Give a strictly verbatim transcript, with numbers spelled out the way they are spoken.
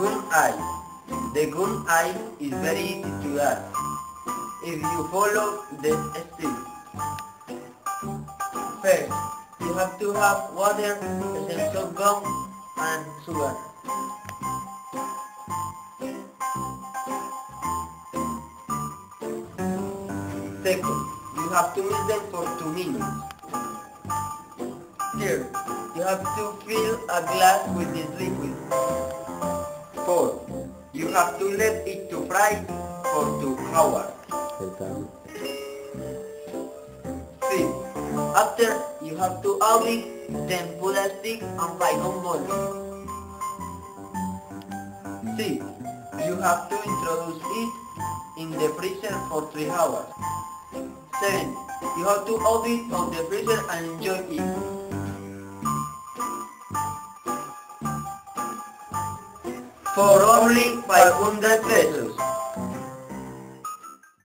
Gun eye. The gun eye is very easy to add if you follow the steps. First, you have to have water, essence of gum, and sugar. Second, you have to mix them for two minutes. Third, you have to fill a glass with this liquid. Fourth, you have to let it to fry for two hours. Fifth, after you have to add it, then put a stick and fry on boiling. Sixth, you have to introduce it in the freezer for three hours. Seventh, you have to add it on the freezer and enjoy it. For only five hundred pesos.